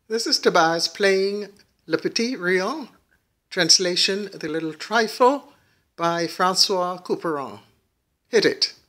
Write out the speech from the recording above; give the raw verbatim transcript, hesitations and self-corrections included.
This is Tobias playing Le Petit Rien, translation The Little Trifle by Francois Couperin. Hit it.